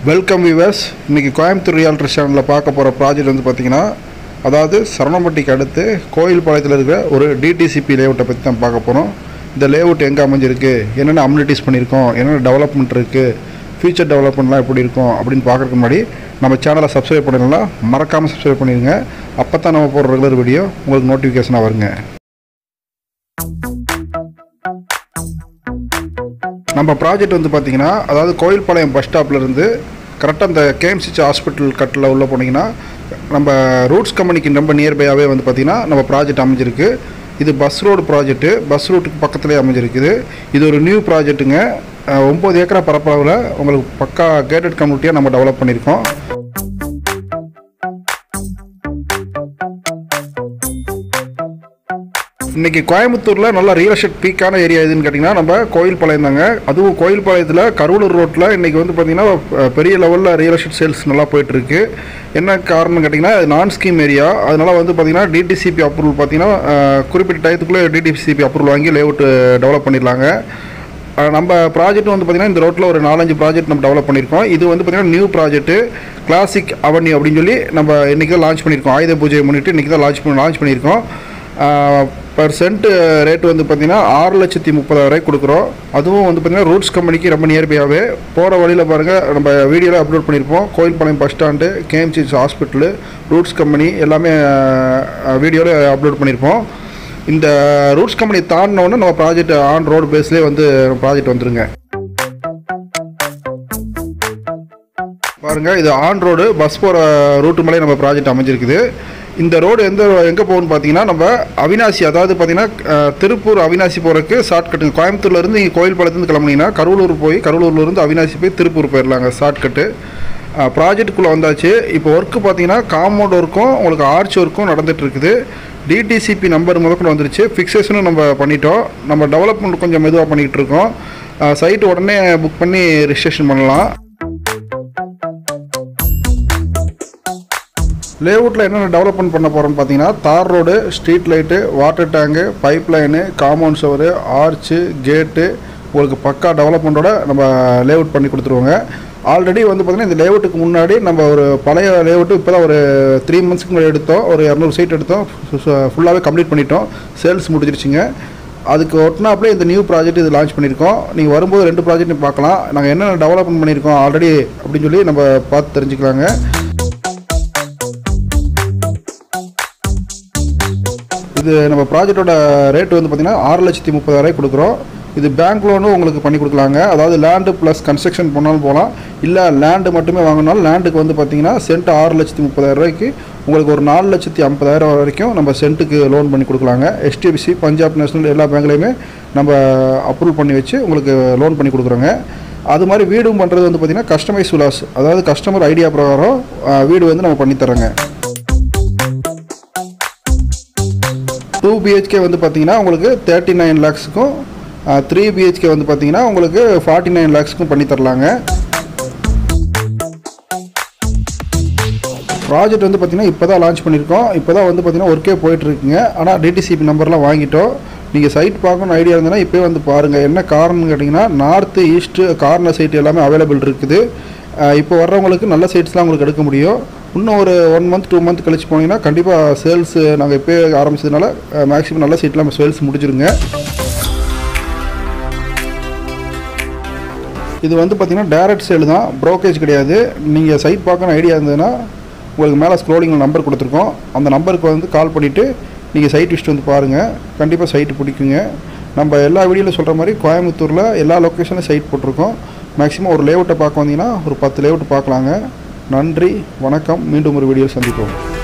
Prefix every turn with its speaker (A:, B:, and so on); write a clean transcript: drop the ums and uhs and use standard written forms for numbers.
A: Welcome viewers. இன்றைக்கி Coimbatore reality சேனலில் பார்க்க போகிற ப்ராஜெக்ட் வந்து பார்த்திங்கன்னா, அதாவது சரவணம்பட்டிக்கு அடுத்து கோயில்பாளையத்தில் இருக்கிற ஒரு டிடிசிபி லேஅவுட்டை பற்றி தான் பார்க்க போகிறோம். இந்த லேஅவுட் எங்கே அமைஞ்சிருக்கு, என்னென்ன அம்யூனிட்டிஸ் பண்ணியிருக்கோம், என்னென்ன டெவலப்மெண்ட் இருக்குது, ஃபியூச்சர் டெவலப்மெண்ட்லாம் எப்படி இருக்கும் அப்படின்னு பார்க்குறதுக்கு முன்னாடி நம்ம சேனலை சப்ஸ்கிரைப் பண்ணிடலாம். மறக்காமல் சப்ஸ்கிரைப் பண்ணிடுங்க. அப்போ தான் நம்ம போடுற ரெகுலர் வீடியோ உங்களுக்கு நோட்டிஃபிகேஷனாக வருங்க. நம்ம ப்ராஜெக்ட் வந்து பார்த்திங்கன்னா, அதாவது கோயில்பாளையம் பஸ் ஸ்டாப்லேருந்து கரெக்டாக அந்த கேஎம்சிஹெச் ஹாஸ்பிட்டல் கட்டில் உள்ளே போனீங்கன்னா நம்ம ரூட்ஸ் கம்பெனிக்கு ரொம்ப நியர்பையாகவே வந்து பார்த்திங்கன்னா நம்ம ப்ராஜெக்ட் அமைஞ்சிருக்கு. இது பஸ் ரோடு ப்ராஜெக்ட்டு, பஸ் ரூட்டுக்கு பக்கத்துலேயே அமைஞ்சிருக்குது. இது ஒரு நியூ ப்ராஜெக்ட்டுங்க. 9 ஏக்கரா பரப்பளவில் உங்களுக்கு பக்கா கேட்டட் கம்யூனிட்டியாக நம்ம டெவலப் பண்ணியிருக்கோம். இன்றைக்கி கோயம்புத்தூரில் நல்ல ரியல் எஸ்டேட் பீக்கான ஏரியா எதுன்னு கேட்டிங்கன்னா நம்ம கோயில்பாளையம் தாங்க. அதுவும் கோயில்பாளையத்தில் கருவலூர் ரோட்டில் இன்றைக்கி வந்து பார்த்திங்கன்னா பெரிய லெவலில் ரியல் எஸ்டேட் சேல்ஸ் நல்லா போயிட்டுருக்கு. என்ன காரணம் கேட்டிங்கன்னா, அது நான் ஸ்கீம் ஏரியா. அதனால் வந்து பார்த்திங்கன்னா டிடிசிபி அப்ரூவல் பார்த்திங்கன்னா குறிப்பிட்ட டயத்துக்குள்ளே டிடிசிபி அப்ரூவல் வாங்கி லேஅவுட் டெவலப் பண்ணிடலாங்க. நம்ம ப்ராஜெக்ட் வந்து பார்த்திங்கன்னா இந்த ரோட்டில் ஒரு 4-5 ப்ராஜெக்ட் நம்ம டெவலப் பண்ணியிருக்கோம். இது வந்து பார்த்திங்கன்னா நியூ ப்ராஜெக்ட்டு கிளாசிக் அவென்யூ அப்படின்னு சொல்லி நம்ம இன்றைக்கி தான் லான்ச் பண்ணியிருக்கோம். ஆயுத பூஜையை முன்னிட்டு இன்றைக்கி தான் லான்ச் பண்ணியிருக்கோம். பர் சென்ட் ரேட்டு வந்து பார்த்திங்கன்னா 6,30,000 கொடுக்குறோம். அதுவும் வந்து பார்த்திங்கன்னா ரூட்ஸ் கம்பெனிக்கு ரொம்ப நியர்பையாகவே போகிற வழியில் பாருங்கள், நம்ம வீடியோவில் அப்லோட் பண்ணியிருப்போம். Koilpalayam bus stand, KMCH hospital, Roots company எல்லாமே வீடியோவில் அப்லோட் பண்ணியிருப்போம். இந்த ரூட்ஸ் கம்பெனி தாண்டினோன்னு நம்ம ப்ராஜெக்ட் ஆன் ரோடு பேஸ்லேயே வந்து ப்ராஜெக்ட் வந்துருங்க. பாருங்கள், இது ஆன் ரோடு பஸ் போகிற ரூட்டு மேலே நம்ம ப்ராஜெக்ட் அமைஞ்சிருக்குது. இந்த ரோடு எங்கே போகணும்னு பார்த்தீங்கன்னா, நம்ம அவினாசி, அதாவது பார்த்தீங்கன்னா திருப்பூர் அவினாசி போகிறதுக்கு ஷார்ட்கட்டுங்க. கோயம்புத்தூர்லேருந்து நீங்கள் கோயில்பாளையத்துலேருந்து கிளம்புனீங்கன்னா கருவலூர் போய், கருவலூர்லேருந்து அவினாசி போய் திருப்பூர் போயிடலாங்க, ஷார்ட்கட்டு. ப்ராஜெக்டுக்குள்ளே வந்தாச்சு. இப்போ ஒர்க்கு பார்த்தீங்கன்னா காம்பவுண்ட் ஒர்க்கும் உங்களுக்கு ஆர்ச் ஒர்க்கும் நடந்துகிட்ருக்குது. டிடிசிபி நம்பர் முதற்கொண்டு வந்துருச்சு. ஃபிக்ஸேஷனும் நம்ம பண்ணிட்டோம். நம்ம டெவலப்மெண்ட் கொஞ்சம் மெதுவாக பண்ணிகிட்டு இருக்கோம். சைட்டு உடனே புக் பண்ணி ரிஜிஸ்ட்ரேஷன் பண்ணலாம். லேஅவுட்டில் என்னென்ன டெவலப்மெண்ட் பண்ண போகிறோம்னு பார்த்தீங்கன்னா, தார் road, street light, water tank, pipe line, compound சவரு, ஆர்ச்சு, கேட்டு உங்களுக்கு பக்கா டெவலப்மெண்ட்டோட நம்ம லேஅவுட் பண்ணி கொடுத்துருவோங்க. ஆல்ரெடி வந்து பார்த்திங்கன்னா இந்த லேஅவுட்டுக்கு முன்னாடி நம்ம ஒரு பழைய லேஅவுட்டு இப்போ தான் ஒரு 3 மந்த்ஸ்க்கு முன்னாடி எடுத்தோம். ஒரு 200 சைட் எடுத்தோம். ஃபுல்லாகவே கம்ப்ளீட் பண்ணிட்டோம். சேல்ஸ் முடிஞ்சிருச்சுங்க. அதுக்கு ஒட்டினாப்லேயே இந்த நியூ ப்ராஜெக்ட் இது லான்ச் பண்ணியிருக்கோம். நீங்கள் வரும்போது 2 ப்ராஜெக்ட்டும் பார்க்கலாம். நாங்கள் என்னென்ன டெவலப்மெண்ட் பண்ணியிருக்கோம் ஆல்ரெடி அப்படின்னு சொல்லி நம்ம பார்த்து தெரிஞ்சுக்கலாங்க. இது நம்ம ப்ராஜெக்டோட ரேட் வந்து பார்த்திங்கன்னா 6,30,000 கொடுக்குறோம். இது பேங்க் லோனும் உங்களுக்கு பண்ணி கொடுக்கலாங்க. அதாவது லேண்டு ப்ளஸ் கன்ஸ்ட்ரக்ஷன் பண்ணாலும் போகலாம். இல்லை லேண்டு மட்டுமே வாங்கினாலும் லேண்டுக்கு வந்து பார்த்திங்கன்னா சென்ட் 6,30,000 உங்களுக்கு ஒரு 4,50,000 வரைக்கும் நம்ம சென்ட்டுக்கு லோன் பண்ணி கொடுக்கலாங்க. HDFC, பஞ்சாப் நேஷனல் எல்லா பேங்க்லேயுமே நம்ம அப்ரூவல் பண்ணி வச்சு உங்களுக்கு லோன் பண்ணி கொடுக்குறோங்க. அது மாதிரி வீடும் பண்ணுறது வந்து பார்த்திங்கன்னா கஸ்டமைஸ் விலாஸ், அதாவது கஸ்டமர் ஐடியா பிரகாரம் வீடு வந்து நம்ம பண்ணித்தரோங்க. 2 BHK வந்து பார்த்திங்கன்னா உங்களுக்கு 39 lakhsக்கும், 3 BHK வந்து பார்த்திங்கன்னா உங்களுக்கு 49 lakhsக்கும் பண்ணி தரலாங்க. ப்ராஜெக்ட் வந்து பார்த்திங்கன்னா இப்போ தான் லான்ச் பண்ணியிருக்கோம். இப்போ தான் வந்து பார்த்திங்கன்னா ஒர்க்கே போயிட்டுருக்குங்க. ஆனால் டிடிசிபி நம்பர்லாம் வாங்கிட்டோம். நீங்கள் சைட் பார்க்கணும்னு ஐடியா இருந்ததுன்னா இப்போயே வந்து பாருங்கள். என்ன காரணம்னு கேட்டிங்கன்னா, நார்த்து, ஈஸ்ட்டு, கார்னர் சைட் எல்லாமே அவைலபிள் இருக்குது. இப்போ வர்றவங்களுக்கு நல்ல சைட்ஸ்லாம் உங்களுக்கு எடுக்க முடியும். இன்னும் ஒரு 1 மந்த் 2 மந்த் கழிச்சு போனீங்கன்னா கண்டிப்பாக சேல்ஸ் நாங்கள் இப்போ ஆரம்பிச்சதுனால மேக்ஸிமம் நல்ல சைட்லாம் சேல்ஸ் முடிச்சிருங்க. இது வந்து பார்த்திங்கன்னா டைரக்ட் சேல் தான், ப்ரோக்கேஜ் கிடையாது. நீங்கள் சைட் பார்க்கணும் ஐடியா இருந்ததுன்னா உங்களுக்கு மேலே ஸ்க்ரோலிங்கில் நம்பர் கொடுத்துருக்கோம். அந்த நம்பருக்கு வந்து கால் பண்ணிவிட்டு நீங்கள் சைட் விசிட் வந்து பாருங்கள். கண்டிப்பாக சைட்டு பிடிக்குங்க. நம்ம எல்லா வீடியோவில் சொல்கிற மாதிரி கோயம்புத்தூரில் எல்லா லொக்கேஷனில் சைட் போட்டிருக்கோம். மேக்ஸிமம் ஒரு லேஅவுட்டை பார்க்க வந்தீங்கன்னா ஒரு 10 லேஅவுட் பார்க்கலாங்க. நன்றி, வணக்கம். மீண்டும் ஒரு வீடியோ சந்திப்போம்.